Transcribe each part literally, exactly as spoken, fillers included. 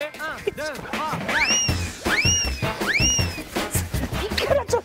이끌어 좀.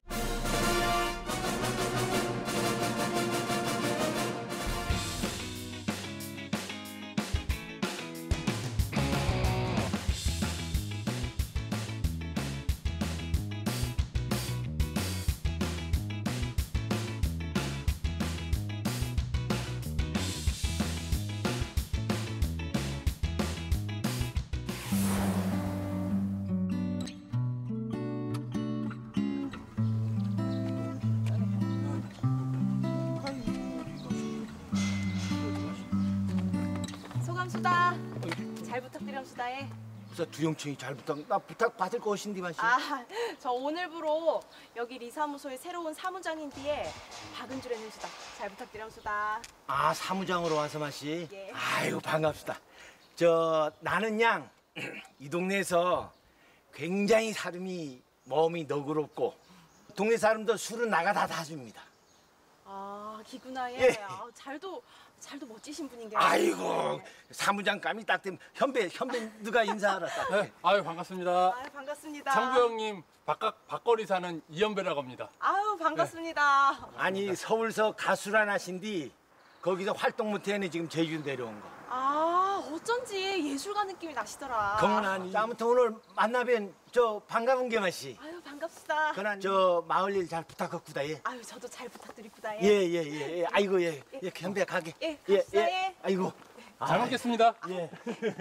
수다. 잘 부탁드립시다에. 그래서 두영청이 잘 부탁, 나 부탁 받을 것인데 마시. 아, 저 오늘부로 여기 리사무소의 새로운 사무장인데에 박은주래 누수다. 잘 부탁드립시다. 아, 사무장으로 와서 마시. 예. 아유, 반갑습니다. 저 나는 양 이 동네에서 굉장히 사람이 몸이 너그럽고 동네 사람도 술은 나가 다 사줍니다. 아, 기구나에. 예. 아, 잘도 잘도 멋지신 분인게. 아이고, 사무장감이 딱 되면 현배 현배 누가 인사하라 딱. 네, 아유 반갑습니다. 아, 반갑습니다. 장부형님 박각 박거리 사는 이연배라고 합니다. 아유, 반갑습니다. 아니 서울서 가수란 하신디 거기서 활동 못해는 지금 제주 내려온 거. 아, 어쩐지 예술가 느낌이 나시더라. 경은아니. 아무튼 오늘 만나뵌 저 반가운 게 맛이. 아유, 반갑습니다. 그난 저 마을 일 잘 부탁하구다 예. 아유, 저도 잘 부탁드립니다. 예. 예예예 예, 예. 아이고 예. 예. 예, 현배 가게. 예, 갑시다, 예. 아이고. 잘 먹겠습니다. 예.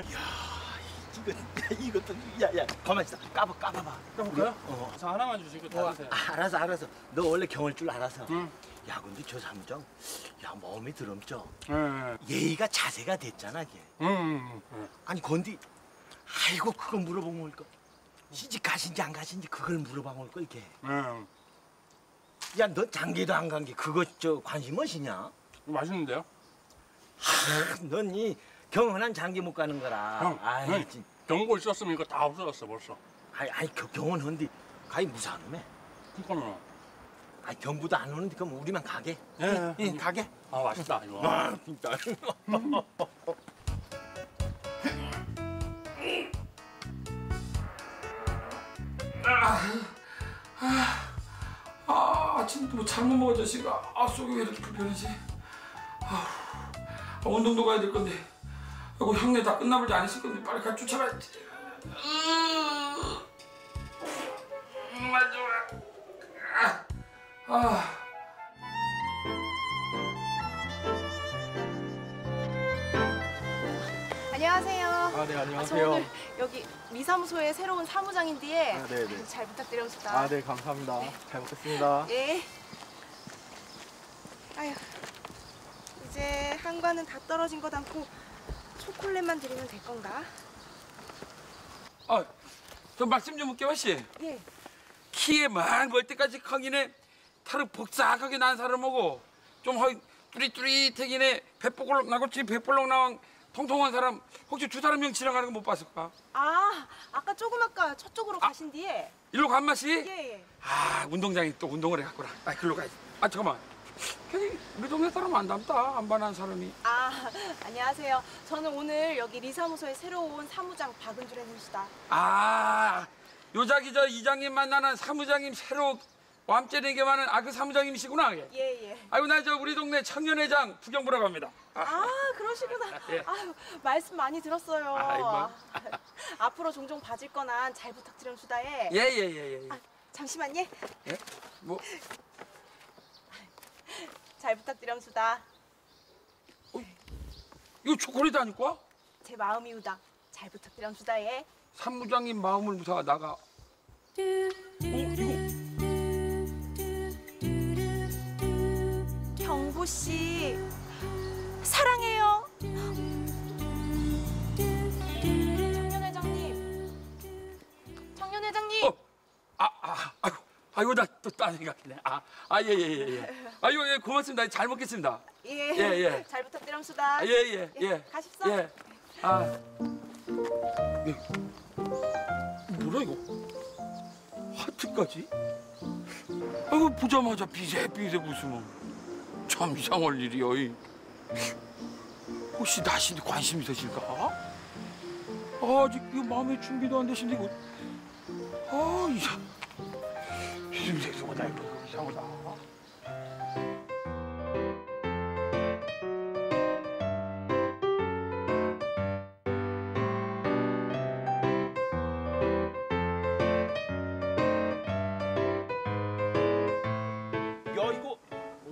이거 이것도 야야 가만 있어. 까봐 까봐봐. 까볼까요? 어. 저 하나만 주시고 다 드세요. 아, 알아서 알아서. 너 원래 경을 줄 알아서. 응. 야 근데 저 사무장 야 마음이 드럼죠. 응. 예의가 자세가 됐잖아 걔. 응. 응. 응. 아니 건디 아이고 그거 물어보면 올까? 시집 가신지 안 가신지 그걸 물어보면 올까 이게. 응. 야 너 장기도 안 간 게 그거 저 관심 무엇이냐? 맛있는데요? 넌 이 경은한 장기 못 가는 거라. 형, 아이 형, 진. 경고 있었으면 이거 다 없어졌어 벌써. 아이 아이 겨- 경은 헌디 가히 무사하네. 그거는. 아이 경부도 안 오는데 그럼 우리만 가게. 예, 응, 예. 응, 가게. 아 맛있다 이거. 아 진짜. 아, 아침부터 뭐 잘못 먹어 자식아. 아, 속이 왜 이렇게 불편하지? 아, 아, 운동도 가야 될 건데. 이거 형네 다 끝나버리지 안 했을 건데 빨리 가 쫓아가야지. 음, 정말 좋아. 아, 아. 안녕하세요. 아, 네, 아, 저 안녕하세요. 오늘 여기 리사무소의 새로운 사무장인데에 아, 네, 네. 잘 부탁드립니다. 아, 네, 감사합니다. 잘 먹겠습니다. 예. 아휴, 이제 한과는 다 떨어진 것 않고 초콜릿만 드리면 될 건가? 아, 저 말씀 좀 할게요, 씨. 예. 키에 만 걸 때까지 강이네 타르 복삭하게 난 사람하고 좀 허이 뚜릿뚜릿하기네 배볼록 나고 지 배볼록 나왕 통통한 사람 혹시 두 사람 명 지나가는 거 못 봤을까? 아, 아까 조금 아까 저쪽으로 가신 뒤에. 일로 간 맛이? 예, 예. 아, 운동장에 또 운동을 해갔구나. 아, 글로 가야지. 아, 잠깐만. 괜히 우리 동네 사람 안 닮다. 안 반한 사람이. 아, 안녕하세요. 저는 오늘 여기 리사무소에 새로 온 사무장 박은주래 누수다. 아, 요자기 저 이장님 만나는 사무장님 새로 왬째내게만은 아, 그 사무장님이시구나. 예. 예, 예. 아이고, 나 저 우리 동네 청년회장 구경 보러 갑니다. 아, 그러시구나. 예. 아유, 말씀 많이 들었어요. 아이, 뭐. 앞으로 종종 봐줄 거난 잘 부탁드립시다에. 예, 예, 예, 예. 아, 잠시만요. 예? 뭐, 잘 부탁드립시다. 이거 초콜릿 아닐까? 제 마음이우다. 잘 부탁드립시다에. 사무장님 마음을 무사가 나가. 어, 이거. 경보 씨, 사랑해요. 청년회장님, 청년회장님. 어, 아, 아, 아이고, 아이고, 나 또 딴 생각이네. 아, 아, 예, 예, 예, 예. 아이고, 예, 고맙습니다. 잘 먹겠습니다. 예, 예, 예. 잘 부탁드립시다. 아, 예, 예, 예. 가십시오. 예. 아, 예. 뭐라 이거? 하트까지? 아이고, 보자마자 비세비세 웃으면 참 이상할 일이야. 이. 혹시 나신테 관심 있으실까? 아, 아직 이 마음의 준비도 안 되신데 이거. 아, 이상. 이상하다 이거 이상하다. 야 이거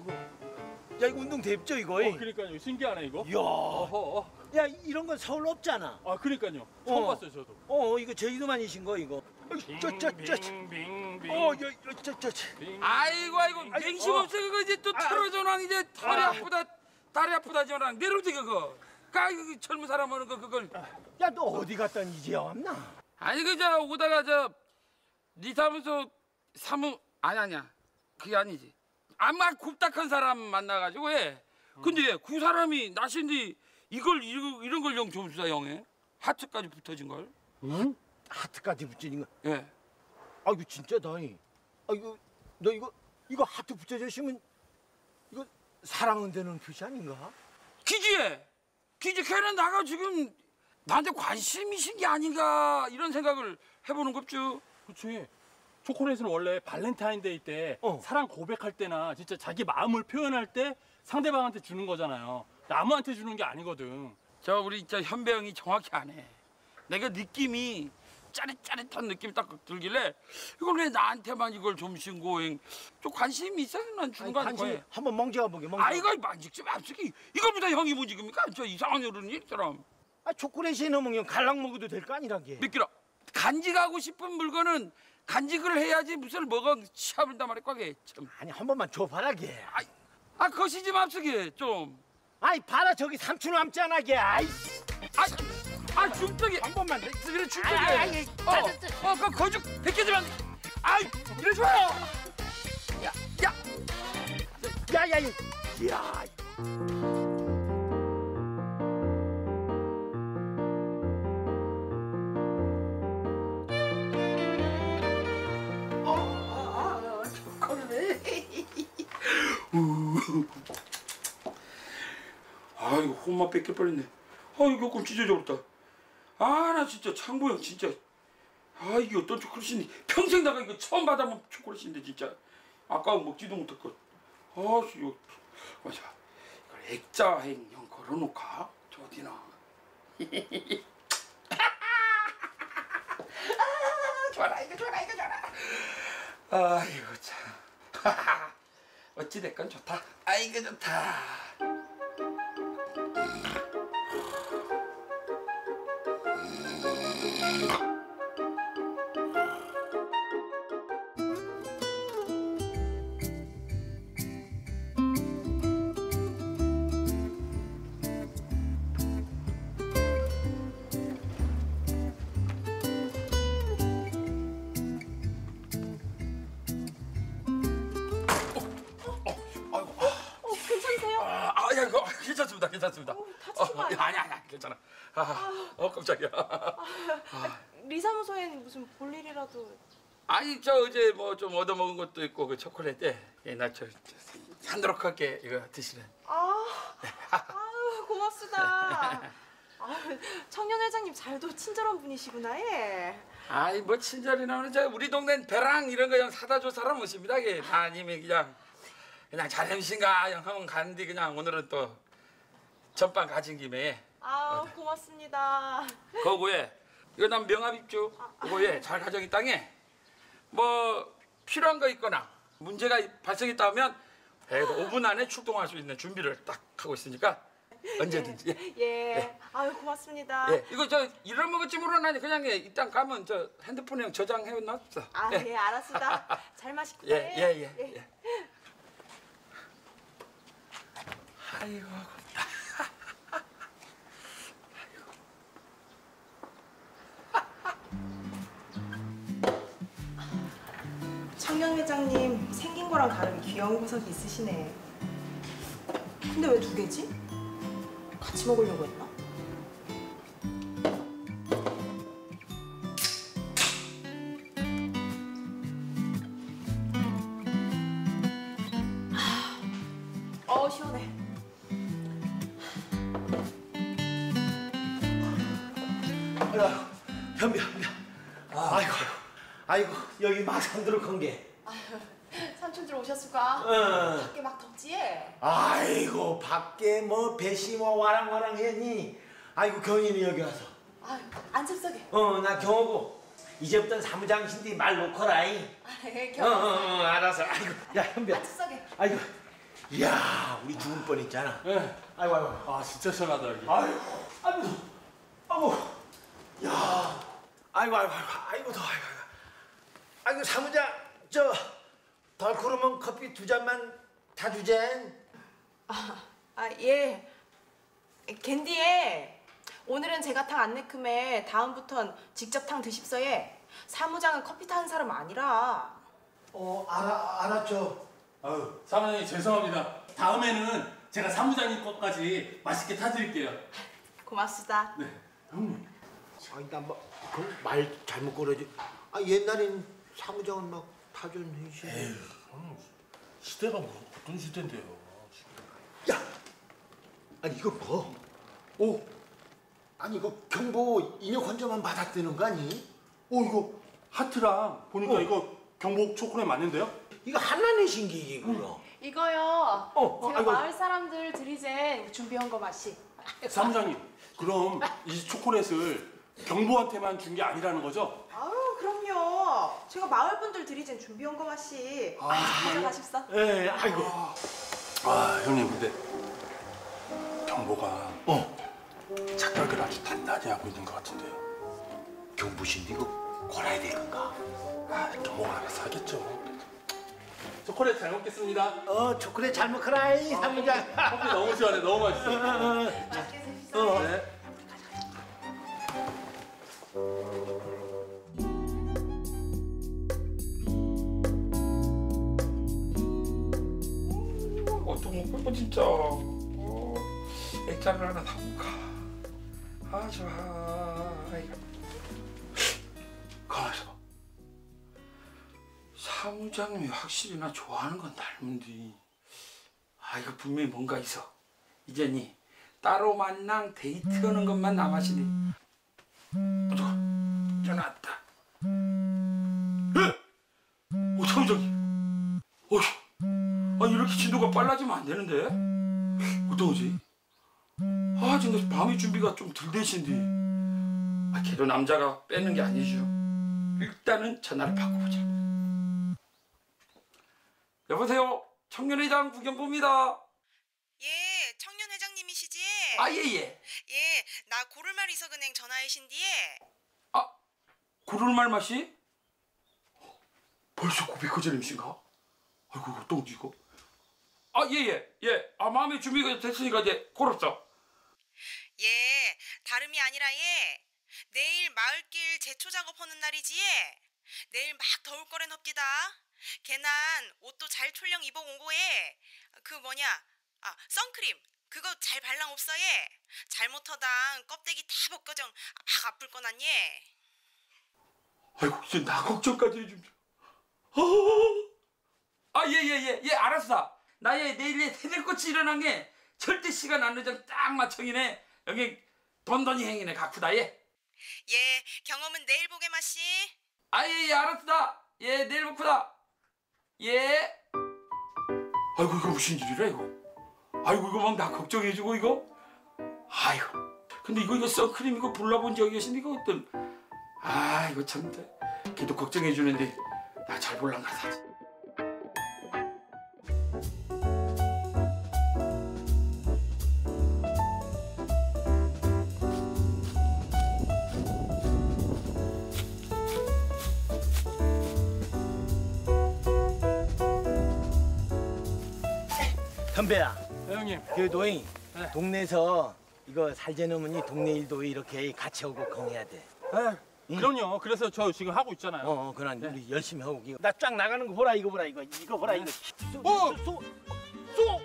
야 이거 운동 됩죠 이거? 어, 그러니까요. 신기하네 이거. 야, 어허. 어. 야 이런 건 서울 없잖아. 아, 그러니까요. 처음 어. 봤어요, 저도. 어 이거 제주도만이신 거 이거. 저저저 빙빙빙. 어, 여, 여, 저, 저, 저. 아이고 아이고 맹심 어. 없어 그거 이제 또 아, 털어줘랑 이제 털이 아. 아프다 다리 아프다 저랑 내려오지 그거. 까 그 젊은 사람 하는 거 그걸. 야, 너 어디 갔더니 이제 왔나? 아니 그저 오다가 저 네 사무소 사무 아니 아니야 그게 아니지. 아마 굽딱한 사람 만나가지고 해. 근데 그 사람이 나신디 이걸 이런 이런 걸 영 좀 주다 영해. 하트까지 붙어진 걸. 응? 하트까지 붙이는 거. 예. 아, 이거 진짜다. 이. 아, 이거 너 이거 이거 하트 붙여주시면 이거 사랑한다는 표시 아닌가? 기지에 기지 걔는 나가 지금 나한테 관심이신 게 아닌가 이런 생각을 해보는 겁죠. 그렇지. 초콜릿은 원래 발렌타인데이 때 어. 사랑 고백할 때나 진짜 자기 마음을 표현할 때 상대방한테 주는 거잖아요. 남한테 주는 게 아니거든. 저 우리 저 현배 형이 정확히 안 해. 내가 느낌이 짜릿짜릿한 느낌이 딱 들길래 이걸 왜 나한테만 이걸 좀 신고 좀 관심이 있어서 난 주는 거 아닌가. 관심 한번 멍져가 보게. 멍져가. 아 이거 만직지 맙시기 이거보다 형이 뭐 지금니까 저 이상한 어른이 사람. 아, 초콜릿이 넘으면 갈랑 먹어도 될 거 아니라게. 믿기라. 간직하고 싶은 물건은 간직을 해야지 무슨 뭐가 치아불다 말이 꽉해 참. 아니 한 번만 줘봐라게. 아, 아 거시지 맙시기 좀. 아이 봐라 저기 삼촌 남자나게. 아이 아, 아 중떡이 한 번만. 내- 그래 중떡이. 아이, 아이, 아이, 어, 어, 그 거죽 벗겨지면. 아이, 이러줘요. 야, 야. 야야 야. 야. 아 이거 혼맛 뺏길 뻔했네. 아 이거 끔 찢어져버렸다. 아 나 진짜 창보 형 진짜. 아 이게 어떤 초콜릿인데 평생 나가 이거 처음 받아본 초콜릿인데 진짜. 아까워 먹지도 못했거. 아 이거 맞아. 이걸 액자행 형 걸어놓을까? 저 어디나. 아, 좋아라 이거 좋아라 이거 좋아라. 아 이거 참. 어찌 됐건 좋다. 아 이거 좋다. 어, 괜찮으세요? 아, 아, 야, 이거 괜찮습니다, 괜찮습니다. 다치지 어, 마요. 아니, 아니, 아니, 괜찮아. 아, 어, 깜짝이야. 리사무소엔 무슨 볼일이라도. 아니, 저 어제 뭐 좀 얻어먹은 것도 있고 그 초콜릿 때, 예, 나저 산도록하게 이거 드시는. 아, 아유, 고맙습니다. 아, 청년 회장님 잘도 친절한 분이시구나, 예. 아이, 뭐 친절이나 오늘 저 우리 동네 배랑 이런 거 그냥 사다 줄 사람 없습니다. 이게 아니면 그냥 그냥 잘햄신가 형 하면 가는데 그냥 오늘은 또 전반 가진 김에. 아, 고맙습니다. 거구에 이거 난 명함 입주. 그거에 잘 가정이 땅에 뭐 필요한 거 있거나 문제가 발생했다 하면 오 분 안에 출동할 수 있는 준비를 딱 하고 있으니까 언제든지. 예. 예. 아유, 고맙습니다. 예, 이거 저 이런 먹을지 모르나니 그냥 예, 일단 가면 저 핸드폰에 형 저장해 놨어. 아, 예, 알았습니다. 잘 마시고. 예, 예, 예, 예. 아이고. 청년 회장님 생긴 거랑 다르게 귀여운 구석이 있으시네. 근데 왜 두 개지? 같이 먹으려고 했나? 어, 시원해. 야, 현배 현배. 아이고 아이고 여기 막상 들어간 게. 삼촌들 오셨을까? 어. 밖에 막 덥지? 아이고 밖에 뭐 배시 뭐 와랑와랑 했니? 아이고 경인이 여기 와서. 아유, 앉읍석에. 어 나 경호고 이제부터는 사무장신데 말 놓거라이. 아, 어, 어, 어 알았어. 아이고 야 현배. 앉읍석에. 아이고 이야 우리 죽을 뻔했잖아. 네. 아이고 아이고. 아 진짜 시원하다 여기. 아이고 아이고 아이고 야 아이고 아이고 아이고 아이고 더 아이고 아이고 사무장 저 덜크루먼 커피 두 잔만 다 주젠. 아, 아 예. 캔디에 오늘은 제가 탕 안 내큼에 다음부턴 직접 탕 드십서에. 사무장은 커피 타는 사람 아니라. 어 알아 알았죠. 아유 사무장님 죄송합니다. 다음에는 제가 사무장님 것까지 맛있게 타드릴게요. 고맙습니다. 네. 형님. 아니 나말 잘못 걸어지. 아 옛날엔 사무장은 막 타전 해시. 에휴 형님 시대가 뭐 어떤 시대인데요. 야 아니 이거 뭐? 오 아니 이거 경보 인력 환자만 받았다는 거 아니? 어 이거 하트랑 보니까 어. 이거 경복 초콜릿 맞는데요? 이거 하나내신 게 이게 그거. 이거요. 어, 제가 아이고. 마을 사람들 드리젠 준비한 거 맛이. 사무장님 그럼 이 초콜릿을 경보한테만 준 게 아니라는 거죠? 아유 그럼요. 제가 마을 분들 드리젠 준비한 거 맛이. 아, 먼저 가십사. 예 아이고. 아 형님 근데 경보가 어 착각을 아주 단단히 하고 있는 것 같은데요. 경부신데 이거 걸어야 될 건가? 아 경보가 알아서 하겠죠. 초콜릿 잘 먹겠습니다. 어 초콜릿 잘 먹어라이 사무장. 커피 너무 시원해 너무 맛있어. 맛있게 드십사. 어. 네. 어떤 거 진짜. 어, 액자를 하나 담을까. 아 좋아. 아이고. 가만있어 봐. 사무장님이 확실히 나 좋아하는 건 닮은디. 아 이거 분명히 뭔가 있어. 이제니 따로 만랑 데이트하는 것만 남았으니. 어떡하? 전화 왔다. 에? 어 사무장님. 어휴. 아니 이렇게 진도가 빨라지면 안 되는데? 어떡하지? 아 지금 밤의 준비가 좀 덜 되신데. 아 걔도 남자가 빼는 게 아니죠. 일단은 전화를 바꿔보자. 여보세요? 청년회장 구경보입니다. 예, 청년 회장님이시지? 아 예예. 예, 나 고를말 이석은행 전화이신디에. 아 고를말 맛이? 벌써 고백허전임신가? 아이고 어떡하지 이거? 아 예예 예. 예. 아 마음의 준비가 됐으니까 이제 고르죠. 예, 다름이 아니라 예. 내일 마을길 제초 작업하는 날이지 예. 내일 막 더울 거랜 헙디다. 걔난 옷도 잘 촐령 입어 온 거에. 그 뭐냐? 아, 선크림. 그거 잘 발랑 없어 예. 잘못하당 껍데기 다 벗겨정 막 아플 거난 예. 아이고 이제 나 걱정까지 해줍니다. 아 예예예 예, 예, 알았어. 나의 내일에 새들꽃이 일어난 게 절대 시간 안 늦은 딱 맞춰이네. 여기 돈돈이 행이네 가쿠다 예. 예, 경험은 내일 보게 마시. 아예예 예, 알았다. 예 내일 보쿠다. 예. 아이고 이거 무슨 일이라 이거. 아이고 이거 막 나 걱정해주고 이거. 아이고. 근데 이거 이거 선크림 이거 불러본 적이 계신데 이거 어떤. 아 이거 참. 걔도 걱정해주는데 나 잘 볼란가 사지. 현배야 네, 형님. 그래도 이 네. 동네에서 이거 살제놈은이 동네 일도 이렇게 같이 하고 공해야 돼. 네. 그럼요. 그래서 저 지금 하고 있잖아요. 어, 어 그럼 우리 열심히 하고 나 쫙 나가는 거 보라 이거 보라 이거 이거 보라 이거. 어! 쏘, 쏘.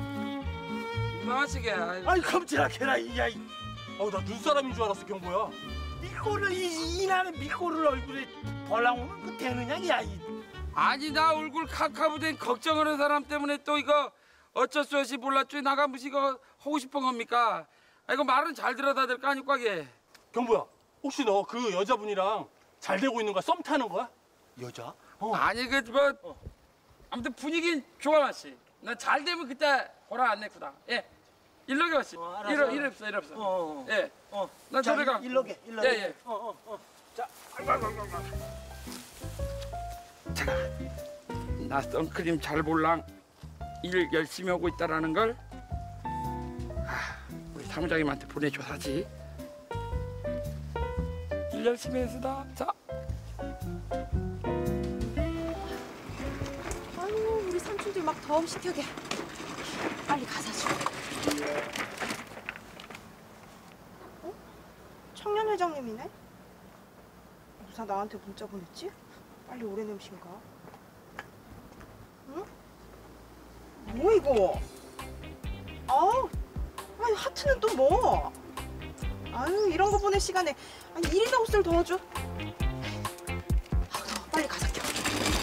나시게. 아이 컴질하게라 이야. 어우 나 눈사람인 줄 알았어 경보야. 미꼬를 이 이나는 미꼬를 얼굴에 벌랑오면 그 되느냐 야 이. 아니 나 얼굴 카카부된 걱정하는 사람 때문에 또 이거 어쩔 수 없이 몰랐죠. 나가 무시 이거 하고 싶은 겁니까? 아 이거 말은 잘 들어다 될 거 아니까 게. 경보야. 혹시 너 그 여자분이랑 잘 되고 있는 거야? 썸 타는 거야? 여자? 아니 그 뭐 아무튼 분위기는 좋아 씨. 나 잘 되면 그때 보라 안 내구다. 예. 일러게 왔지. 어, 알았어. 일러 일러 없어 일러 없어. 어, 어. 예. 어. 나 자, 저리 가. 일러게, 일러게. 예 예. 어, 어, 어. 자, 제가 나 선크림 잘 볼랑 일 열심히 하고 있다라는 걸 아, 우리 사무장님한테 보내줘야지. 일 열심히 했으다. 자. 아유, 우리 삼촌들 막 더움 시켜게. 빨리 가사 줘. 어? 청년 회장님이네? 누사 나한테 문자 보냈지? 빨리 오래 냄신가? 응? 뭐 이거? 아우, 아유 하트는 또 뭐? 아유 이런 거 보낼 시간에 아니 일이나 옷을 더워줘. 아우 더워. 빨리 가사 켜.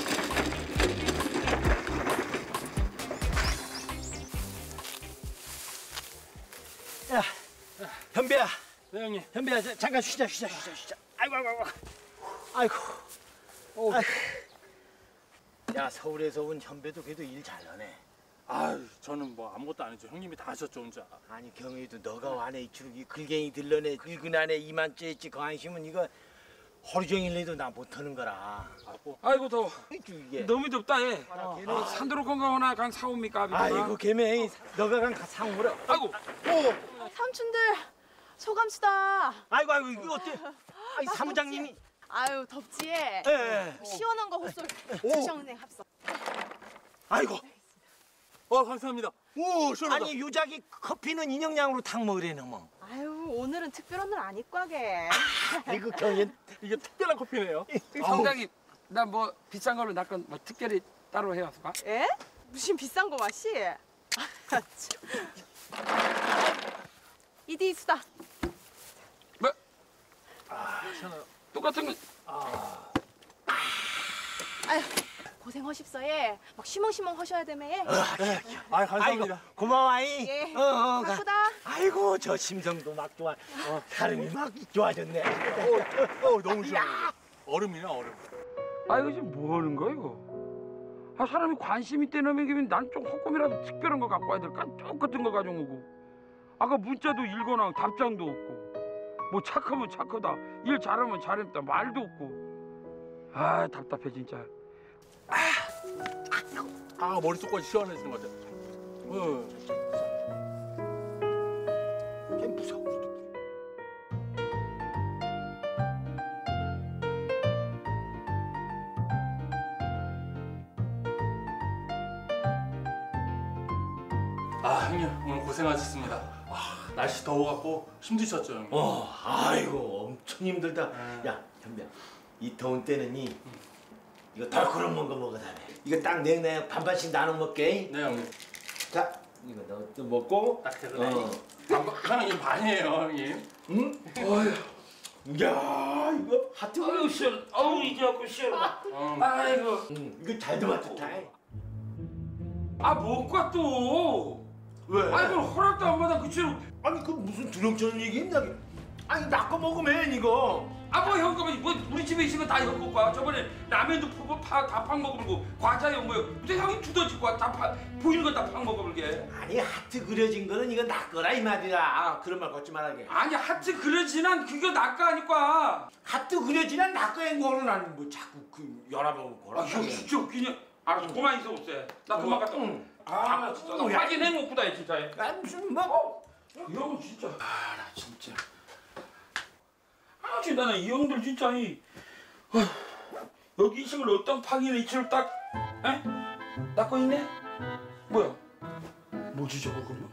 야, 현배야, 네 형님. 현배야, 자, 잠깐 쉬자, 쉬자, 쉬자, 쉬자. 아이고, 아이고, 아이고. 아이고. 아이고. 야, 서울에서 온 현배도 그래도 일 잘하네. 아유 저는 뭐 아무것도 안 했죠. 형님이 다 하셨죠 혼자. 아니 경혜도 너가 와네 이 주룩이 글갱이 들러내 긁은 안에 이만째 있지 그 안심은 이거 하루 종일 해도 나 못하는 거라. 아고. 아이고 더워. 이게. 너무 덥다 얘. 어. 아, 산도로 건강하나 강 사옵니까? 아비가? 아이고 개매 너가 간 상무라. 아이고. 오. 삼촌들 소감수다. 아이고 아이고 이거 어때? 아이 사무장님이. 아유 덥지? 예. 예. 시원한 거 헛소리 오. 주시원생 합석. 아이고. 어 감사합니다. 오 시원하다. 아니 요자기 커피는 인형량으로 탁 먹으래는 뭐. 아유 오늘은 특별한 날 아니과게. 아이고 경혜. 이게 특별한 커피네요. 사무장님 나 뭐 비싼 걸로 낚은 뭐 특별히 따로 해왔을까? 에? 무슨 비싼 거 맛이? 아, 이디 수다. 뭐 아 시원하다. 똑같은 거. 아유 고생하십서 예. 막 시멍시멍 하셔야 되매. 아 아이고 감사합니다. 고마워이. 예. 어, 어, 가. 바쁘다. 아이고 저 심성도 막 좋아. 어, 사람이 막 좋아졌네. 어, 어 너무 시원해. 얼음이네 얼음. 아 이거 지금 뭐 하는 거야 이거? 아 사람이 관심 있대 넘기면 난 좀 조금이라도 특별한 거 갖고 와야 될까? 똑같은 거 가지고 오고. 아까 문자도 읽어놔 답장도 없고. 뭐 착하면 착하다. 일 잘하면 잘했다. 말도 없고. 아 답답해 진짜. 아 머릿속까지 시원해지는 것 같아. 어. 걔 무서워. 아 형님 오늘 고생하셨습니다. 아, 날씨 더워갖고 힘드셨죠 형님? 어, 아이고 엄청 힘들다. 야, 현배야, 이 더운 때는 이 이거 덜크럼 먹은 거 먹어 다네. 이거 딱 내내 반반씩 나눠 먹게. 네 형님. 자, 이거 너 또 먹고. 딱 되네. 어. 형님 반이에요 형님. 응? 어휴. 야, 이거 하트. 아유 시원. 아우 이제 갖고 시원하다. 어. 아이고. 응, 이거 잘 들어맞 좋다. 아 뭐가 또? 왜? 아이 그걸 허락도 안 받아 그치로. 아니 그 무슨 두렁처럼 얘기했냐? 아니 낚아 먹으면 이거. 아뭐 형거면 뭐 우리 집에 있으면 다 형거 봐. 저번에 라면도 푸고 다팍 먹어보고 과자요 뭐요. 근데 형이 두더지고 다팍 보이는 건 다 팍 먹어볼게. 아니 하트 그려진 거는 이거 낚거라 이 말이야. 아, 그런 말 걷지 말하게. 아니 하트 그려지난 그거 낚아 하니까. 하트 그려지난 낚거인 거는 나는 뭐 자꾸 그 연합하고 거라. 아 형 진짜 웃기냐. 알았어 그만 있어 없애. 나 그만 갔다. 응. 아나 진짜 나 응, 야. 확인 해먹고다 해 진짜. 아 무슨 뭐? 이 형은 진짜. 아 나 진짜. 아 진짜 나는 이 형들 진짜 이 어, 여기 이식을 어떤 파기는 이치를 딱 에? 닦고 있네? 뭐야? 뭐지 저거 그러면?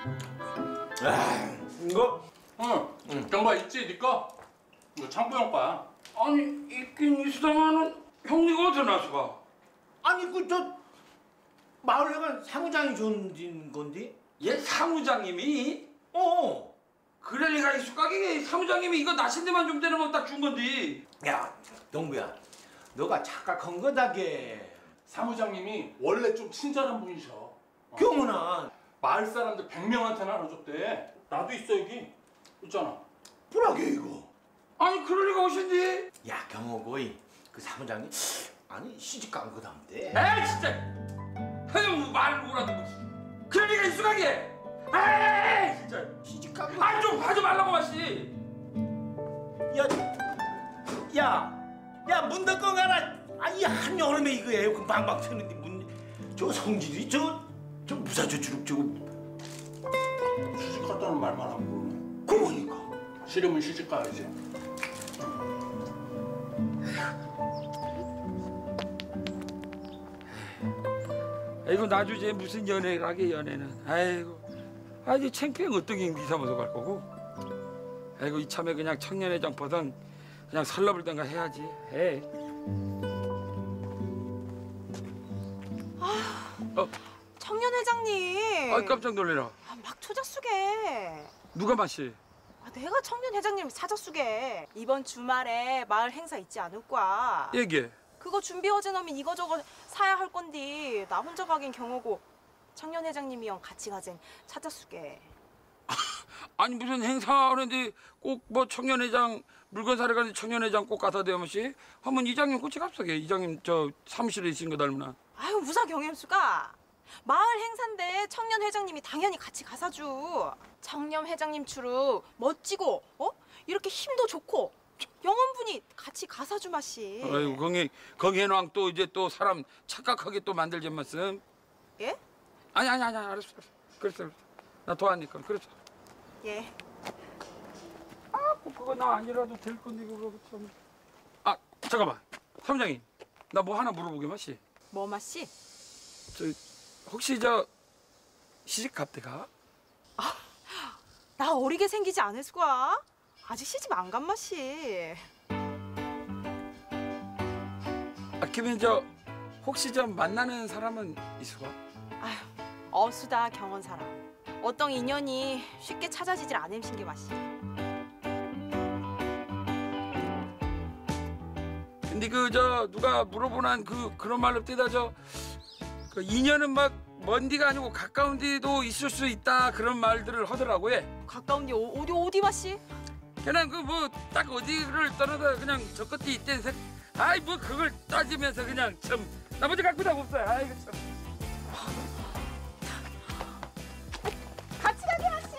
아 이거 응. 응. 경바 있지 니 거? 이거 창구 형 거야. 아니 있긴 있으다마는 형님가 어디서 나서가? 아니 그 저 마을회관 사무장이 준 건데? 얘 사무장님이? 어. 그럴 리가 있을까? 이게 사무장님이 이거 나신 데만 좀 되는 거 딱 준 건데. 야 동구야, 너가 착각한 거다게. 사무장님이 원래 좀 친절한 분이셔. 어. 경은아, 마을 사람들 백 명한테 나눠줬대. 나도 있어 여기. 있잖아. 불하게 이거. 아니 그럴 리가 오신디? 야 경호고이 그 사무장님 아니 시집 간 거다는데. 에이 진짜 그냥 말을 뭐라도 그럴 리가 있으가게. 에이 진짜 시집 간 거. 아니 좀 하지 말라고 마시. 야, 야, 야, 문 닫고 가라. 아니 한 여름에 이거 에어컨 방방 트는데 문, 저 성질이 저, 저 무사조 주룩 저거. 시집 갔다는 말만 안 부르네. 그러니까. 싫으면 시집 가야지. 아이고 나주제 무슨 연애라게 연애는. 아이고 아이 창피한 어떻게 미사무소 갈 거고. 아이고 이참에 그냥 청년회장 보던 그냥 설러불던가 해야지. 해. 어, 청년 회장님. 아 깜짝 놀래라. 아, 막 초자숙에. 누가 마시? 아, 내가 청년 회장님 사자숙에. 이번 주말에 마을 행사 있지 않을까? 얘기해. 그거 준비 어제 놈이 이거저거 사야 할 건디 나 혼자 가긴 경호고 청년 회장님이랑 같이 가젠 찾아수게. 아니 무슨 행사하는데 꼭 뭐 청년회장 물건 사러 가는 청년회장 꼭 갖다 대면시 하면 이장님 꼬치 갑자기 이장님 저 사무실에 있는 거 닮으나. 아유 무사 경엠수가 마을 행사인데 청년 회장님이 당연히 같이 가사주. 청년 회장님 추루 멋지고 어 이렇게 힘도 좋고 영혼분이 같이 가사주 마시. 아이고 거기 거기에는 또 이제 또 사람 착각하게 또 만들지 말씀. 예? 아니 아니 아니 알았어 알았어. 그랬어 그랬어. 나 도와니까 그랬어. 예. 아 그거 나 아니라도 될 건데 그거 참. 아 잠깐만 사무장님 나 뭐 하나 물어보게 마시. 뭐 마시? 저 혹시 저 시집 갑대가? 나 어리게 생기지 않을 수가. 아직 시집 안 간 마시. 아 그러면 저 혹시 저 만나는 사람은 있을까? 아휴 어수다 경원 사람. 어떤 인연이 쉽게 찾아지질 않음신 게 마시. 근데 그 저 누가 물어보는 그 그런 말로 뜨다 저 그 인연은 막 먼 데가 아니고 가까운 데도 있을 수 있다 그런 말들을 하더라고요. 가까운 데 어- 어디 어디 마시? 그냥 그 뭐 딱 어디를 떠나다 그냥 저 끝에 있댄 색. 아이 뭐 그걸 따지면서 그냥 참 나머지 갖고 다 없어요. 아이고 참. 같이 가게 마시.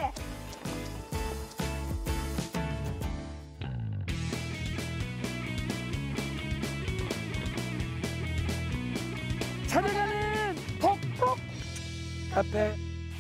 찾아가는 톡톡 카페.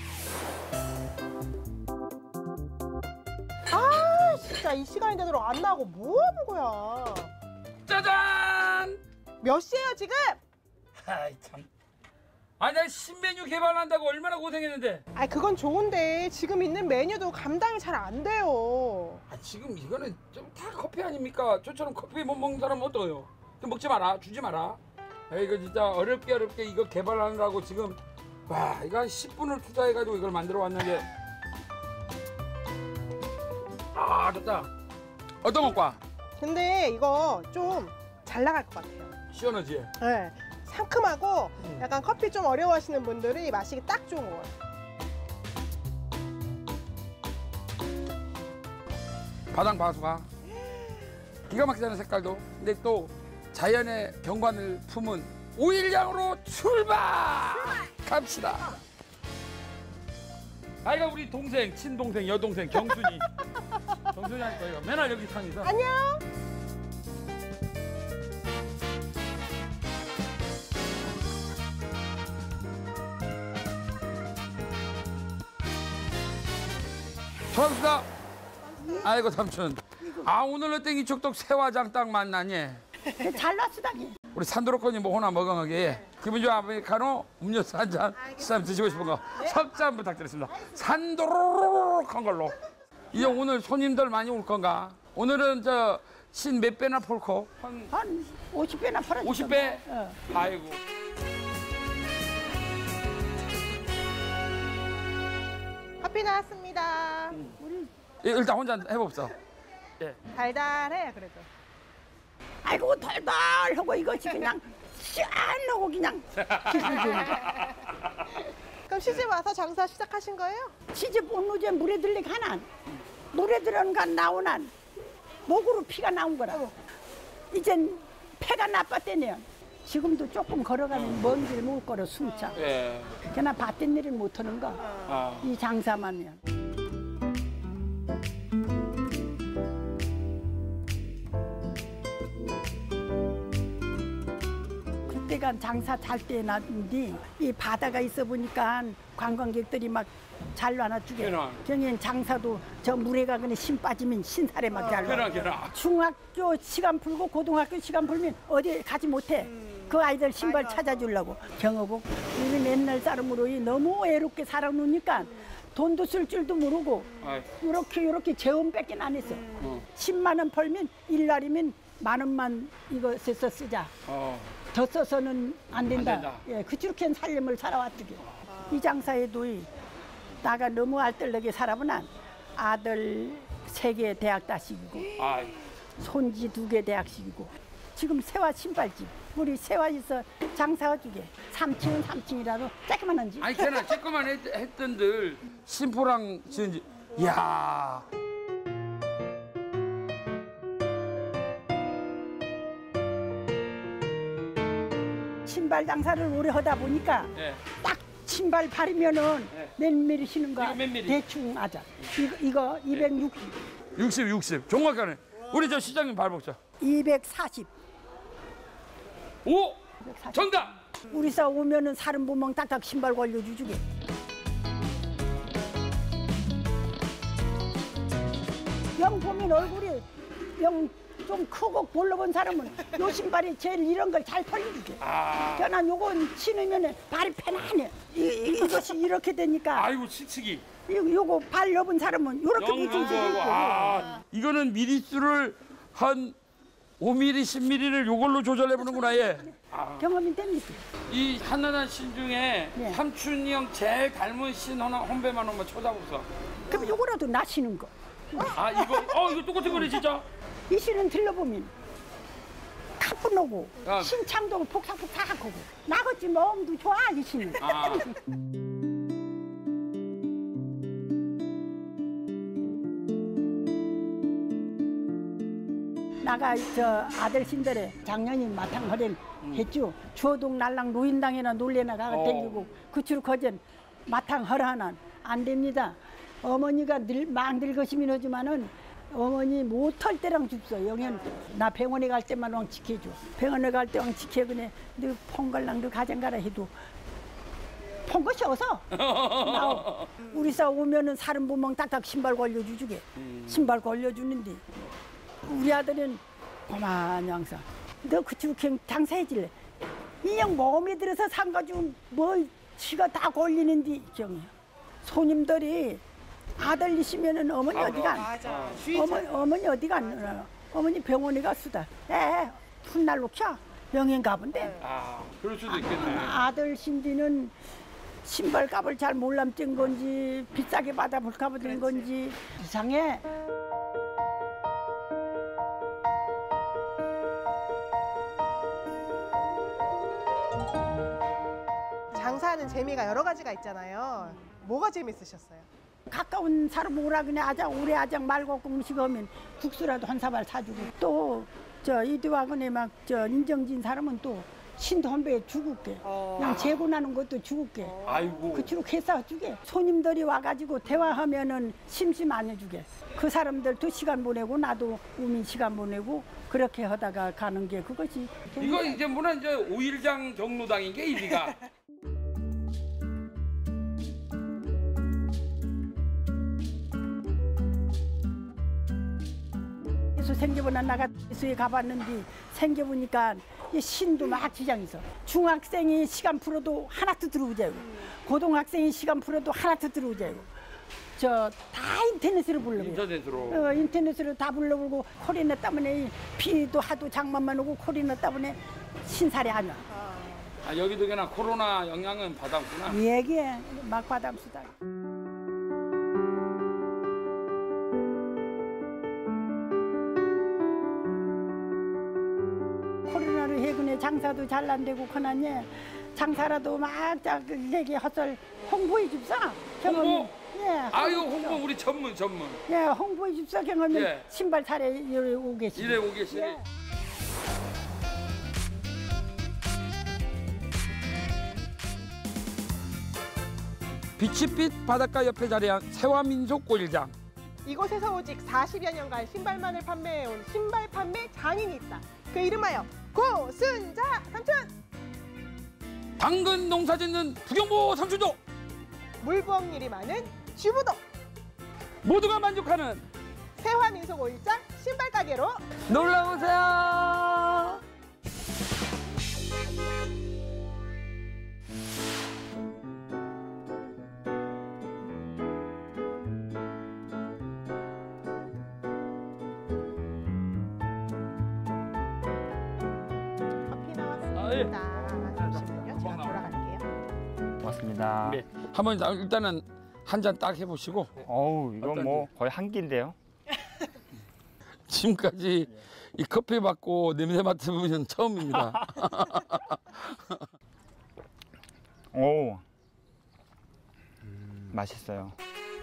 아 진짜 이 시간인데도 안 나오고 뭐 하는 거야? 짜잔. 몇 시예요 지금? 아이 참. 아니 내가 신메뉴 개발한다고 얼마나 고생했는데. 아 그건 좋은데 지금 있는 메뉴도 감당이 잘 안 돼요. 아 지금 이거는 좀 다 커피 아닙니까? 저처럼 커피 못 먹는 사람은 어떠요? 좀 먹지 마라, 주지 마라. 아, 이거 진짜 어렵게 어렵게 이거 개발하느라고 지금 와 이거 한 십 분을 투자해가지고 이걸 만들어 왔는데. 아 좋다. 어떤 것과? 근데 이거 좀 잘 나갈 것 같아요. 시원하지? 네. 상큼하고 약간 커피 좀 어려워하시는 분들이 마시기 딱 좋은 것 같아요. 바당 바수가 기가 막히잖아 색깔도. 근데 또 자연의 경관을 품은 오일량으로 출발! 갑시다. 아이가 우리 동생, 친동생, 여동생 경순이. 경순이 하니까 얘가 맨날 여기 상에서. 안녕. 수고하셨습니다. 아이고 삼촌. 아 오늘로 땡이 촉독 새화장 딱 만나니. 잘 났으다니. 우리 산도로코니 뭐 하나 먹어가게. 기분 좋은 아메리카노 음료수 한 잔. 시사님 드시고 싶은 거 석잔 부탁드리겠습니다. 산도로록한 걸로. 이제 오늘 손님들 많이 올 건가? 오늘은 저 신 몇 배나 폴코? 한 한 오십 배나 팔았어. 오십 배? 어. 아이고. 커피 나왔습니다. 예, 일단 혼자 해봅시다. 달달해 그래도. 아이고 달달하고 이것이 그냥 시원하고 그냥 그럼 시집 와서 장사 시작하신 거예요? 시집 온 후에 물에 들리 가난 물에 들어간 나오난 목으로 피가 나온 거라. 이젠 폐가 나빴대네요. 지금도 조금 걸어가면 먼 길 못 걸어 숨차. 예. 그냥 밭뒷일을 못 하는 거. 아. 이 장사만이야. 그때가 장사 잘 때 났는데 이 바다가 있어 보니까 관광객들이 막 잘 나눠주게. 그럼. 경엔 장사도 저 물에 가거나 신 빠지면 신살에 막 잘. 그나 그나. 중학교 시간 풀고 고등학교 시간 풀면 어디 가지 못해. 그 아이들 신발 찾아주려고. 경호국 우리 옛날 사람으로 너무 애롭게 살아놓으니까 돈도 쓸 줄도 모르고 아이. 이렇게 이렇게 재원밖에 안 했어. 어. 십만 원 벌면 일날이면 만 원만 이거 써서 쓰자. 어. 더 써서는 안 된다. 안 된다. 예, 그렇게 삶을 살아왔더게. 이 장사에도 이 나가 너무 알뜰하게 살아보나 아들 세 개 대학 다시고 아이. 손지 두 개 대학식이고 지금 세화 신발집 우리 세화에서 장사해주게 삼 층은 삼 층이라도 조그만한 집. 아니 걔는 조그만 했, 했던들 심포랑 지은 집. 이야. 신발 장사를 오래 하다 보니까 예. 딱 신발 바르면은 네. 몇 미리 신은가 이거 몇 미리? 대충 아자. 이거, 이거 이백육십, 육십 육십. 정확하네. 우리 저 시장님 밟았자. 이백사십. 오. 이백사십. 정답. 우리 사 오면은 사람 보면 딱딱 신발 걸려주주게. 영 보면 얼굴이 영 좀 크고 볼러본 사람은 요 신발이 제일 이런 걸 잘 털려주게. 아. 저는 요건 신으면은 발이 편안해. 이, 이, 이것이 이렇게 되니까 아이고 치치기. 요, 요거 발 접은 사람은 요렇게 밑으로 영광하고. 아. 이거는 미리수를 한 오 밀리미터, 십 밀리미터를 요걸로 조절해 보는구나 얘. 아. 경험이 됩니다. 이 한나나 신 중에 네. 삼촌이 형 제일 닮은 신 하나 혼배만 한번 쳐다보소. 그럼 요거라도 나시는 거. 아 이거 어 이거 똑같은 거네 진짜. 이 신은 들러보면 가뿐하고 아. 신창도 폭삭폭삭하고 나같이 마음도 좋아 이 신은. 아. 나가 저 아들 신들에 작년에 마탕 허련 했죠. 주어동 날랑 노인당에나 놀래나 가가 어. 댕기고 그치로 거전 마탕 허라는 안 됩니다. 어머니가 늘, 막 늙으시긴 하지만은 어머니 못할 때랑 줍소. 영현 나 병원에 갈 때만 왕 지켜줘. 병원에 갈 때 왕 지켜 그네. 너 폰갈랑 너 가정 가라 해도 폰 것이 어서. 나오. 우리 사 오면은 사람 보면 딱딱 신발 걸려주주게. 신발 걸려주는데 우리 아들은 고만 양사. 너 그치로 그냥 장사해질래. 인형 마음에 들어서 산가지고 뭐 지가 다 걸리는데 경이야. 손님들이 아들이시면은 어머니 어디가? 맞아. 어머니 어머니 어디가? 안 어머니 병원에 갔수다. 에 훗날로 켜 병원 가본데. 아 그럴 수도 있겠네. 아들 신디는 신발 값을 잘 몰람찐 건지 비싸게 받아볼까 보던 건지 이상해. 장사하는 재미가 여러 가지가 있잖아요. 뭐가 재밌으셨어요? 가까운 사람 오라 그냥 아장 오래 아장 말고 음식 하면 국수라도 한 사발 사주고 또 저 이디와근에 막 저 인정진 사람은 또 신도 한 배에 주국게 그냥 재고 나는 것도 주국게 아이고. 그치로 회사 주게 손님들이 와가지고 대화하면은 심심 안 해주게 그 사람들도 시간 보내고 나도 우민 시간 보내고 그렇게 하다가 가는 게 그것이 이거 이제 뭐나 이제 오일장 경로당인 게 이리가. 그래서 생겨보나 나가 수에 가봤는데 생겨보니까 이 신도 막 지장있어. 중학생이 시간 풀어도 하나도 들어오자고. 고등학생이 시간 풀어도 하나도 들어오자고. 저 다 인터넷으로 불러요. 인터넷으로. 어, 인터넷으로 다 불러보고 코로나 때문에 비도 하도 장마만 오고 코로나 때문에 신살이 아니야. 아 여기도 그냥 코로나 영향은 받았구나. 얘기해 막 받아쓰다. 코로나로 해군에 장사도 잘 안 되고 그나니 장사라도 막 얘기 헛설 홍보해 줍사. 경험이. 홍보? 예. 아유 홍보 우리 전문 전문. 예, 홍보해 줍사 경험은 예. 신발 사래 이래 오 계시. 이래 오 계시니. 예. 빛이빛 바닷가 옆에 자리한 세화민속 고일장. 이곳에서 오직 사십여 년간 신발만을 판매해온 신발 판매 장인이 있다. 그 이름하여 고순자 삼촌. 당근 농사 짓는 부경보 삼촌도 물부엉 일이 많은 주부도 모두가 만족하는 세화민속 오일장 신발 가게로 놀러 오세요. 커피 나왔습니다. 아, 예. 잠시만요. 제가 돌아갈게요. 고맙습니다. 네. 한번 일단은 한 잔 딱 해보시고 어우, 이건 뭐 거의 한 끼인데요. 지금까지 이 커피 받고 냄새 맡으면 처음입니다. 오, 맛있어요.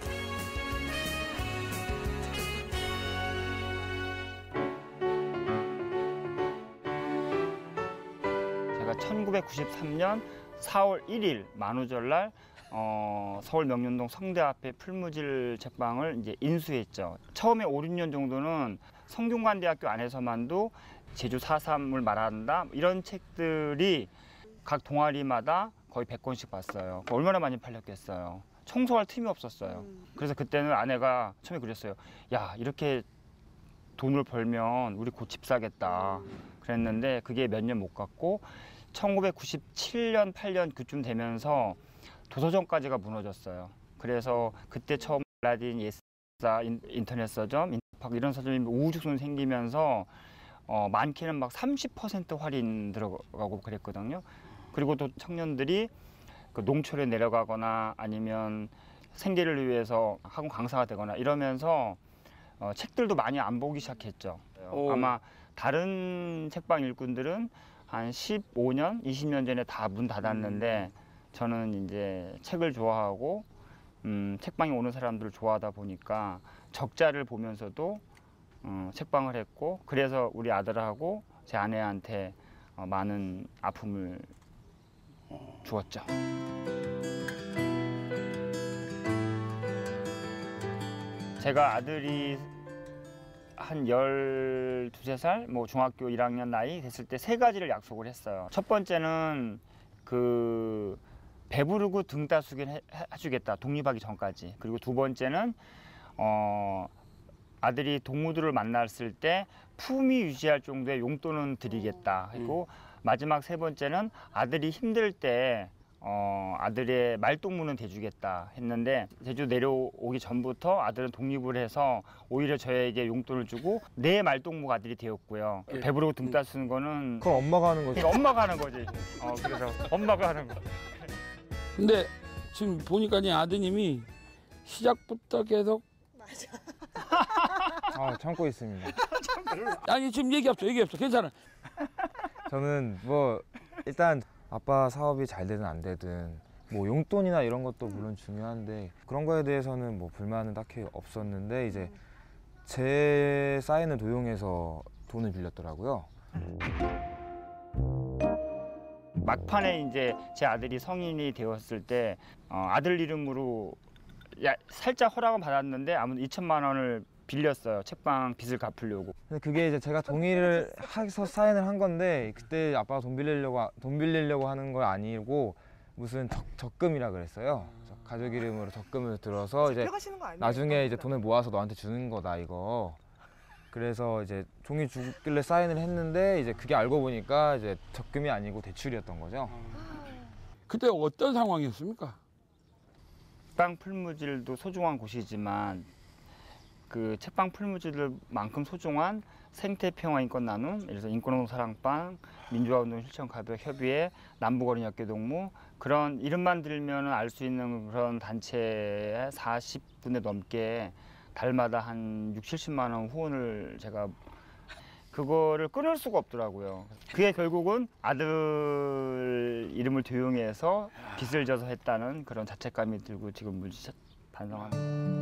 제가 천구백구십삼 년 사월 일일 만우절날 어, 서울 명륜동 성대 앞에 풀무질 책방을 이제 인수했죠. 처음에 오, 육 년 정도는 성균관대학교 안에서만도 제주 사삼을 말한다 이런 책들이 각 동아리마다 거의 백 권씩 봤어요. 얼마나 많이 팔렸겠어요. 청소할 틈이 없었어요. 그래서 그때는 아내가 처음에 그랬어요. 야, 이렇게 돈을 벌면 우리 곧 집 사겠다. 그랬는데 그게 몇 년 못 갔고 천구백구십칠 년, 팔 년 그쯤 되면서 도서점까지가 무너졌어요. 그래서 그때 처음 알라딘, 예스사, 인터넷 서점, 인터팍 이런 서점이 우후죽순 생기면서 어, 많게는 막 삼십 퍼센트 할인 들어가고 그랬거든요. 그리고 또 청년들이 그 농촌에 내려가거나 아니면 생계를 위해서 학원 강사가 되거나 이러면서 어, 책들도 많이 안 보기 시작했죠. 오. 아마 다른 책방 일꾼들은 한 십오 년, 이십 년 전에 다 문 닫았는데 저는 이제 책을 좋아하고 음, 책방에 오는 사람들을 좋아하다 보니까 적자를 보면서도 어, 책방을 했고 그래서 우리 아들하고 제 아내한테 어, 많은 아픔을 주었죠. 제가 아들이 한 열두세 살, 뭐 중학교 일 학년 나이 됐을 때 세 가지를 약속을 했어요. 첫 번째는 그 배부르고 등 따수긴 해, 해주겠다. 독립하기 전까지. 그리고 두 번째는 어, 아들이 동무들을 만났을 때 품위 유지할 정도의 용돈은 드리겠다. 그리고 음. 마지막 세 번째는 아들이 힘들 때 어, 아들의 말동무는 대주겠다 했는데 제주 내려오기 전부터 아들은 독립을 해서 오히려 저에게 용돈을 주고 내 말동무가 아들이 되었고요. 예. 배부르고 등 따쓰는 거는 그건 엄마가 하는 거지. 그러니까 엄마가 하는 거지. 어, 그래서 엄마가 하는 거. 근데 지금 보니까 이 아드님이 시작부터 계속 아, 참고 있습니다. 아니 지금 얘기 없어 얘기 없어 괜찮아. 저는 뭐 일단 아빠 사업이 잘 되든 안 되든 뭐 용돈이나 이런 것도 물론 중요한데 그런 거에 대해서는 뭐 불만은 딱히 없었는데 이제 제 쌓이는 도용에서 돈을 빌렸더라고요. 막판에 이제 제 아들이 성인이 되었을 때 어, 아들 이름으로 야, 살짝 허락은 받았는데 아무튼 이천만 원을 빌렸어요. 책방 빚을 갚으려고. 근데 그게 이제 제가 동의를 해서 사인을 한 건데 그때 아빠가 돈 빌리려고 돈 빌리려고 하는 건 아니고 무슨 적, 적금이라 그랬어요. 가족 이름으로 적금을 들어서 이제 나중에 이제 돈을 모아서 너한테 주는 거다 이거. 그래서 이제 종이 주길래 사인을 했는데 이제 그게 알고 보니까 이제 적금이 아니고 대출이었던 거죠. 그때 어떤 상황이었습니까? 책방 풀무질도 소중한 곳이지만 그 책방 풀무질들만큼 소중한 생태평화인권 나눔, 예를 들어서 인권운동 사랑방, 민주화운동 실천가벽 협의회, 남북어린이학교 동무 그런 이름만 들면 알 수 있는 그런 단체에 사십 군데 넘게 달마다 한 육, 칠십만 원 후원을 제가 그거를 끊을 수가 없더라고요. 그게 결국은 아들 이름을 도용해서 빚을 져서 했다는 그런 자책감이 들고 지금 물질 반성합니다.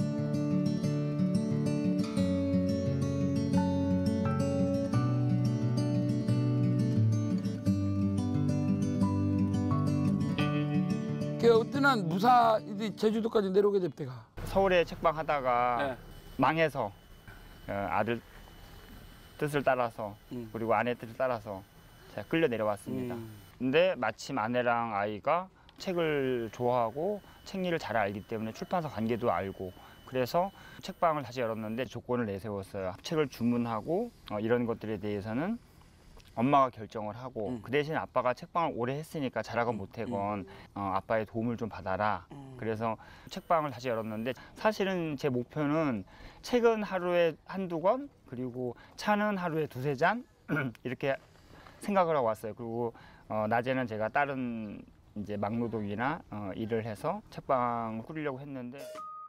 그 어떤 한 무사 제주도까지 내려오게 될 때가 서울에 책방 하다가 네. 망해서 어, 아들 뜻을 따라서 음. 그리고 아내 뜻을 따라서 제가 끌려 내려왔습니다. 음. 근데 마침 아내랑 아이가 책을 좋아하고 책 일을 잘 알기 때문에 출판사 관계도 알고 그래서 책방을 다시 열었는데 조건을 내세웠어요. 책을 주문하고 어, 이런 것들에 대해서는 엄마가 결정을 하고 음. 그 대신 아빠가 책방을 오래 했으니까 잘하건 못하건 어, 아빠의 도움을 좀 받아라. 음. 그래서 책방을 다시 열었는데 사실은 제 목표는 책은 하루에 한두 권 그리고 차는 하루에 두세 잔 이렇게 생각을 하고 왔어요. 그리고 어, 낮에는 제가 다른 이제 막노동이나 어, 일을 해서 책방을 꾸리려고 했는데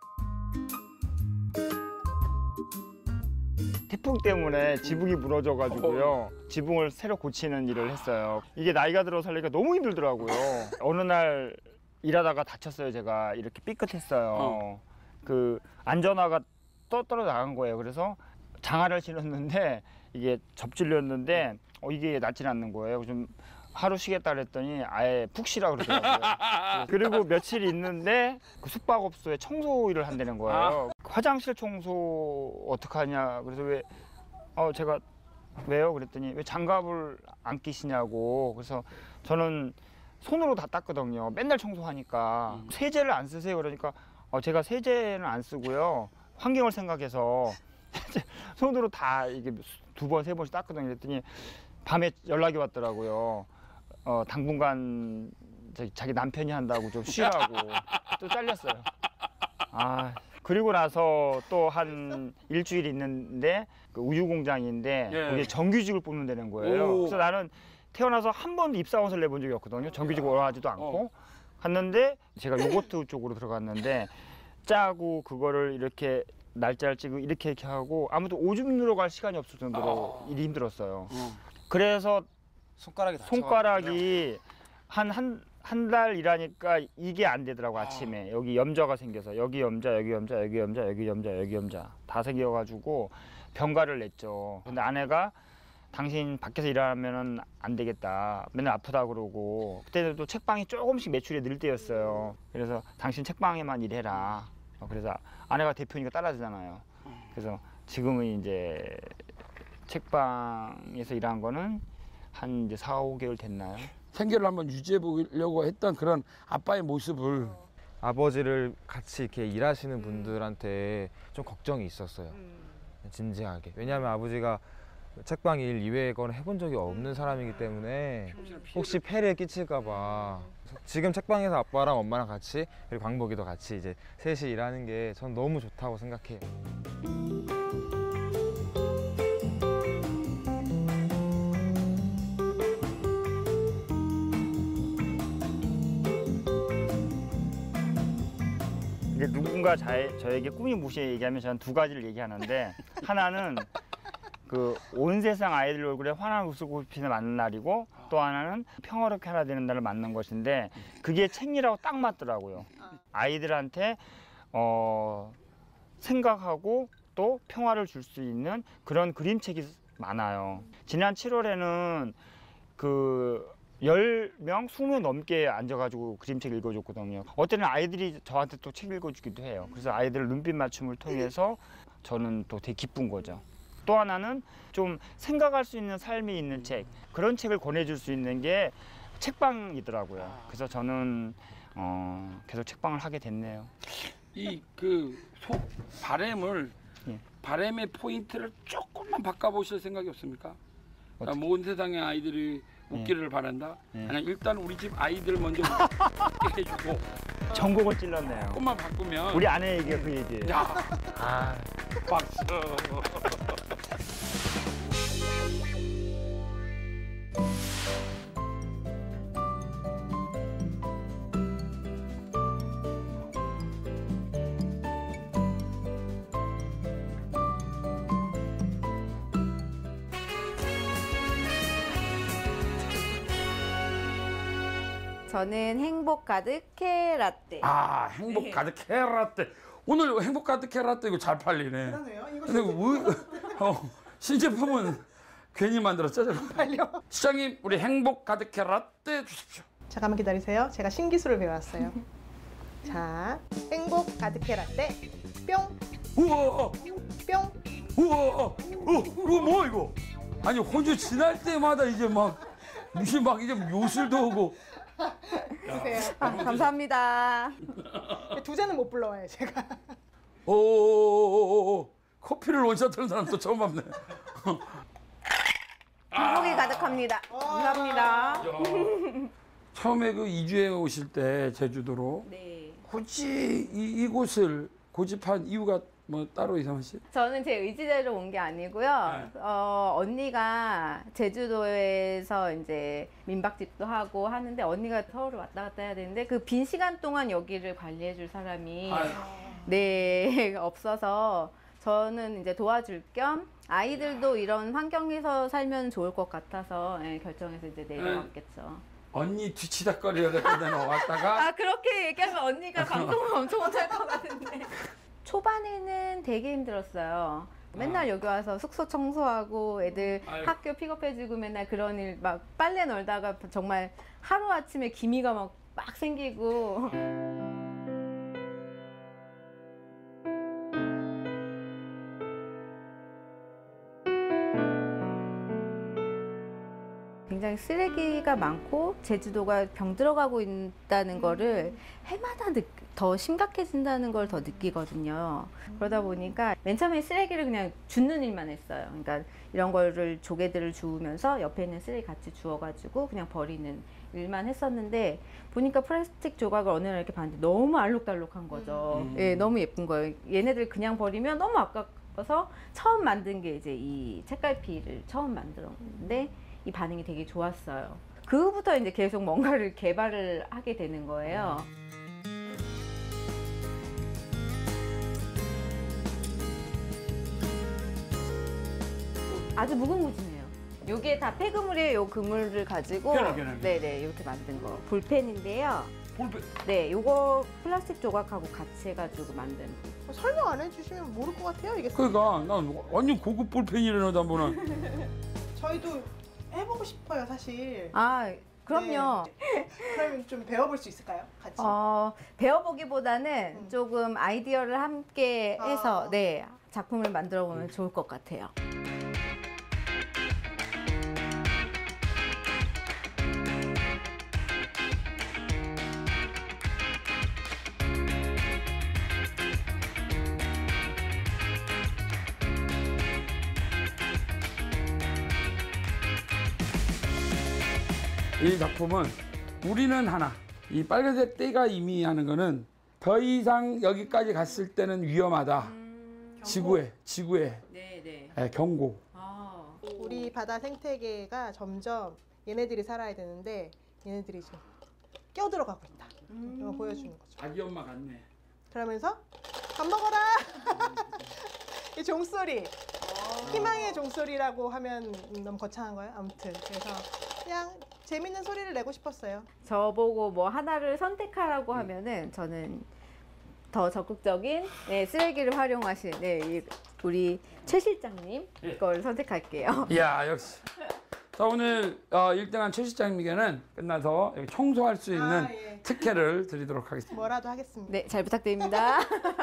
태풍 때문에 지붕이 무너져가지고요. 지붕을 새로 고치는 일을 했어요. 이게 나이가 들어서 살기가 너무 힘들더라고요. 어느 날 일하다가 다쳤어요. 제가 이렇게 삐끗했어요. 어. 그 안전화가 떠 떨어 나간 거예요. 그래서 장화를 신었는데 이게 접질렸는데 어, 이게 낫진 않는 거예요. 좀 하루 쉬겠다 그랬더니 아예 푹 쉬라 그러더라고요. 그리고 며칠 있는데 그 숙박업소에 청소 일을 한다는 거예요. 화장실 청소 어떡하냐. 그래서 왜 어 제가 왜요? 그랬더니 왜 장갑을 안 끼시냐고. 그래서 저는 손으로 다 닦거든요. 맨날 청소하니까. 음. 세제를 안 쓰세요. 그러니까 어 제가 세제는 안 쓰고요. 환경을 생각해서 손으로 다 이게 두 번, 세 번씩 닦거든요. 그랬더니 밤에 연락이 왔더라고요. 어, 당분간 저기 자기 남편이 한다고 좀 쉬라고 또 잘렸어요. 아, 그리고 나서 또 한 일주일 있는데 그 우유 공장인데 예. 거기에 정규직을 뽑는다는 거예요. 오. 그래서 나는 태어나서 한 번도 입사원을 내본 적이 없거든요. 정규직 원하지도 않고 어. 갔는데 제가 요거트 쪽으로 들어갔는데 짜고 그거를 이렇게 날짜를 찍고 이렇게 이렇게 하고 아무도 오줌 누러 갈 시간이 없을 정도로 어. 일이 힘들었어요. 어. 그래서 손가락이 손가락이 한 한 한 달 일하니까 이게 안 되더라고. 아침에 여기 염좌가 생겨서 여기 염좌 여기 염좌 여기 염좌 여기 염좌 여기 염좌 다 생겨가지고 병가를 냈죠. 근데 아내가 당신 밖에서 일하면은 안 되겠다. 맨날 아프다 그러고 그때는 또 책방이 조금씩 매출이 늘 때였어요. 그래서 당신 책방에만 일해라. 어, 그래서 아내가 대표니까 따라주잖아요. 그래서 지금은 이제 책방에서 일한 거는 한 이제 사, 오 개월 됐나요? 생계를 한번 유지해 보려고 했던 그런 아빠의 모습을 아버지를 같이 이렇게 일하시는 분들한테 좀 걱정이 있었어요. 진지하게. 왜냐하면 아버지가 책방 일 이외의 건 해본 적이 없는 사람이기 때문에 혹시 폐를 끼칠까 봐. 지금 책방에서 아빠랑 엄마랑 같이 그리고 광복이도 같이 이제 셋이 일하는 게 전 너무 좋다고 생각해요. 이제 누군가 자, 저에게 꿈이 무엇이 얘기하면 저는 두 가지를 얘기하는데 하나는 그 온 세상 아이들 얼굴에 환한 웃음꽃이 맞는 날이고 또 하나는 평화롭게 하나 되는 날을 맞는 것인데 그게 책이라고 딱 맞더라고요. 아이들한테 어, 생각하고 또 평화를 줄 수 있는 그런 그림책이 많아요. 지난 칠월에는 그 열 명, 이십 명 넘게 앉아가지고 그림책 읽어줬거든요. 어때는 아이들이 저한테 또 책 읽어주기도 해요. 그래서 아이들 눈빛 맞춤을 통해서 저는 또 되게 기쁜 거죠. 또 하나는 좀 생각할 수 있는 삶이 있는 책, 그런 책을 권해줄 수 있는 게 책방이더라고요. 그래서 저는 어, 계속 책방을 하게 됐네요. 이 그 속 바램을 예. 바램의 포인트를 조금만 바꿔보실 생각이 없습니까? 어떻게? 온 세상의 아이들이 웃기를 바란다. 예. 아니 일단 우리 집 아이들 먼저 웃게 해주고 전곡을 찔렀네요. 조금만 바꾸면 우리 아내 얘기가 그 얘기예요. 야 아. 박수. 저는 행복 가득 케라떼. 아 행복 가득 케라떼. 오늘 행복 가득해라 또 이거 잘 팔리네. 그러네요. 이거 근데 우, 어, 신제품은 괜히 만들었죠. 빨리요. 시장님 우리 행복 가득해라 떼 주십시오. 잠깐만 기다리세요. 제가 신기술을 배웠어요. 자, 행복 가득해 라떼 뿅, 우와, 뿅. 우와, 어, 이거 뭐 이거? 아니 호주 지날 때마다 이제 막 무슨 막 이제 요술도 오고. 주세요. 아, 감사합니다. 두 잔은 못 불러와요, 제가. 오, 커피를 원샷 하는 사람 또 처음 봤네. 행복이 가득합니다. 감사합니다. 처음에 그 이주해 오실 때 제주도로 네. 굳이 이, 이곳을 고집한 이유가 뭐 따로 이상한 씨? 저는 제 의지대로 온 게 아니고요. 네. 어, 언니가 제주도에서 이제 민박집도 하고 하는데 언니가 서울을 왔다 갔다 해야 되는데 그 빈 시간 동안 여기를 관리해 줄 사람이 아유. 네, 없어서 저는 이제 도와줄 겸 아이들도 이런 환경에서 살면 좋을 것 같아서 예, 결정해서 이제 내려왔겠죠. 언니 뒤치다거리가 됐는데 왔다가 아 그렇게 얘기하면 언니가 방송을 엄청 못할 것 같은데 초반에는 되게 힘들었어요. 맨날 여기 와서 숙소 청소하고 애들 아유. 학교 픽업해주고 맨날 그런 일 막 빨래 널다가 정말 하루아침에 기미가 막, 막 생기고 굉장히 쓰레기가 많고 제주도가 병들어가고 있다는 거를 해마다 느, 더 심각해진다는 걸 더 느끼거든요. 그러다 보니까 맨 처음에 쓰레기를 그냥 줍는 일만 했어요. 그러니까 이런 거를 조개들을 주우면서 옆에 있는 쓰레기 같이 주워가지고 그냥 버리는 일만 했었는데 보니까 플라스틱 조각을 어느 날 이렇게 봤는데 너무 알록달록한 거죠. 음. 예, 너무 예쁜 거예요. 얘네들 그냥 버리면 너무 아까워서 처음 만든 게 이제 이 책갈피를 처음 만들었는데 이 반응이 되게 좋았어요. 그 후부터 이제 계속 뭔가를 개발을 하게 되는 거예요. 아주 무궁무진해요. 요게 다 폐그물이에요. 요 그물을 가지고 편하, 편하. 네네 이렇게 만든 거 볼펜인데요. 볼펜. 네, 요거 플라스틱 조각하고 같이 해가지고 만든. 설명 안 해주시면 모를 것 같아요, 이게. 그러니까 난 완전 고급 볼펜이라는 한번은 저희도 해보고 싶어요, 사실. 아, 그럼요. 네. 그러면 좀 배워볼 수 있을까요? 같이. 어, 배워보기보다는 음. 조금 아이디어를 함께 해서 아. 네 작품을 만들어 보면 좋을 것 같아요. 이 작품은 우리는 하나. 이 빨간색 떼가 의미하는 거는 더 이상 여기까지 갔을 때는 위험하다. 음, 지구에, 지구에 네, 네. 예, 경고. 아. 우리 바다 생태계가 점점 얘네들이 살아야 되는데 얘네들이 지금 껴들어가고 있다. 음. 이거 보여주는 거죠. 아기 엄마 같네. 그러면서 밥 먹어라. 이 종소리. 희망의 종소리라고 하면 너무 거창한 거예요. 아무튼 그래서 그냥 재밌는 소리를 내고 싶었어요. 저보고 뭐 하나를 선택하라고 하면은 저는 더 적극적인 네, 쓰레기를 활용하신 네, 이 우리 최 실장님 걸 선택할게요. 이야 역시. 자 오늘 어, 일 등한 최 실장님에게는 끝나서 여기 청소할 수 있는 아, 예. 특혜를 드리도록 하겠습니다. 뭐라도 하겠습니다. 네, 잘 부탁드립니다.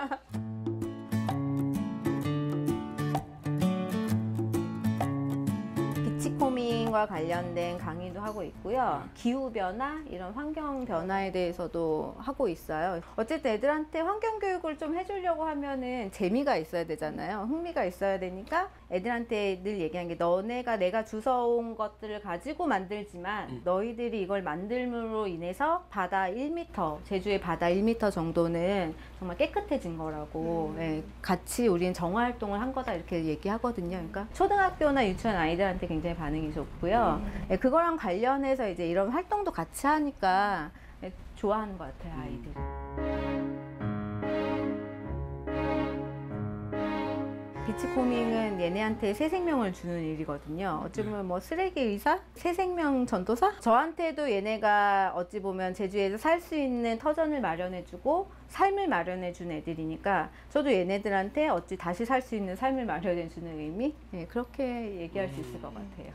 비치코밍과 관련된 강의도 하고 있고요. 기후변화, 이런 환경 변화에 대해서도 하고 있어요. 어쨌든 애들한테 환경 교육을 좀 해주려고 하면은 재미가 있어야 되잖아요. 흥미가 있어야 되니까 애들한테 늘 얘기하는 게 너네가 내가 주워온 것들을 가지고 만들지만 음. 너희들이 이걸 만들므로 인해서 바다 일 미터, 제주의 바다 일 미터 정도는 정말 깨끗해진 거라고 음. 예, 같이 우리는 정화 활동을 한 거다 이렇게 얘기하거든요. 그러니까 초등학교나 유치원 아이들한테 굉장히 반응이 좋고요. 음. 예, 그거랑 관련해서 이제 이런 활동도 같이 하니까 예, 좋아하는 것 같아요, 아이들이. 비치코밍은 얘네한테 새 생명을 주는 일이거든요. 어찌 보면 뭐 쓰레기 의사? 새 생명 전도사? 저한테도 얘네가 어찌 보면 제주에서 살 수 있는 터전을 마련해주고 삶을 마련해준 애들이니까 저도 얘네들한테 어찌 다시 살 수 있는 삶을 마련해주는 의미? 네, 그렇게 얘기할 수 있을 것 같아요.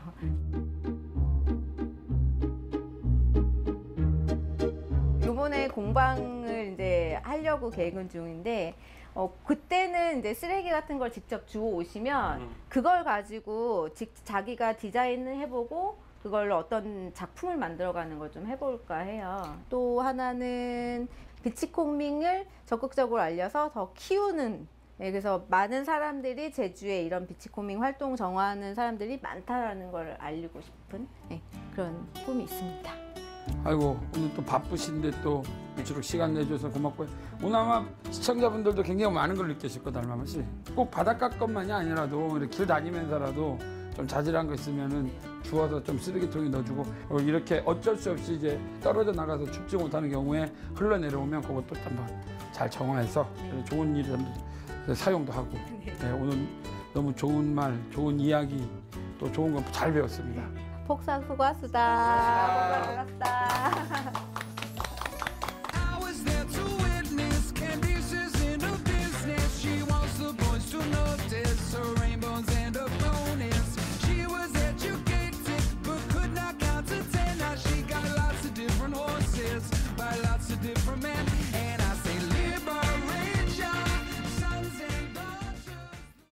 이번에 공방을 이제 하려고 계획은 중인데 어, 그때는 이제 쓰레기 같은 걸 직접 주워 오시면 음. 그걸 가지고 직, 자기가 디자인을 해보고 그걸로 어떤 작품을 만들어가는 걸 좀 해볼까 해요. 또 하나는 비치코밍을 적극적으로 알려서 더 키우는, 예, 그래서 많은 사람들이 제주에 이런 비치코밍 활동 정화하는 사람들이 많다라는 걸 알리고 싶은, 예, 그런 꿈이 있습니다. 아이고 오늘 또 바쁘신데 또 일주일 시간 내줘서 고맙고요. 오늘 아마 시청자분들도 굉장히 많은 걸 느끼실 거다, 알마마 씨. 꼭 바닷가 것만이 아니라도 이렇게 길 다니면서라도 좀 자질한 거 있으면은 주워서 좀 쓰레기통에 넣어주고, 이렇게 어쩔 수 없이 이제 떨어져 나가서 춥지 못하는 경우에 흘러내려오면 그것도 한번 잘 정화해서 좋은 일에 사용도 하고. 네, 오늘 너무 좋은 말, 좋은 이야기, 또 좋은 거 잘 배웠습니다. 폭삭 수고하수다. 수고하셨다.